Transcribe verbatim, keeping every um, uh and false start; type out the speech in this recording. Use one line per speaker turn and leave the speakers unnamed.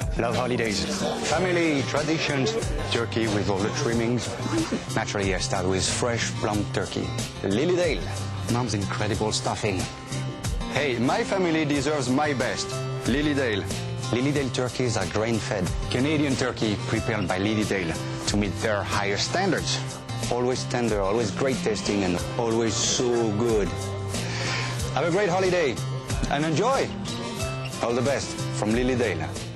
Love holidays. Family, traditions, turkey with all the trimmings. Naturally, I start with fresh plump turkey. Lilydale, Mom's incredible stuffing. Hey, my family deserves my best. Lilydale. Lilydale turkeys are grain-fed. Canadian turkey prepared by Lilydale to meet their higher standards. Always tender, always great tasting, and always so good. Have a great holiday and enjoy. All the best from Lilydale.